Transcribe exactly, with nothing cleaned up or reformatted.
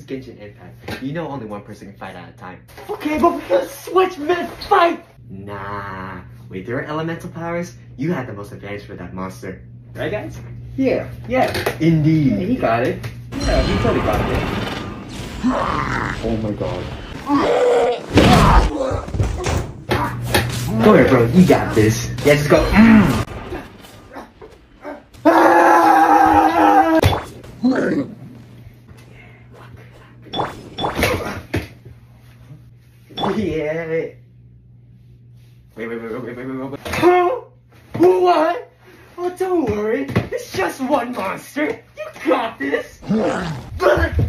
Genshin Impact. You know only one person can fight at a time. Okay, but we're gonna switch mid-fight! Nah. With your elemental powers, you have the most advantage for that monster. Right, guys? Yeah, yeah. Indeed. Yeah, he got it. Yeah, he totally got it. Oh my god. Go here, bro. You got this. Yeah, just go. Mm. Yeah. Wait, wait, wait, wait, wait, wait, wait, wait. Huh? What? Oh, don't worry. It's just one monster. You got this.